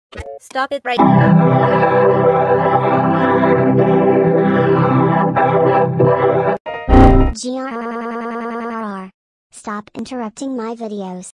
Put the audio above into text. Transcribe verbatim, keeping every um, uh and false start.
Stop it right now. G R R R. Stop interrupting my videos.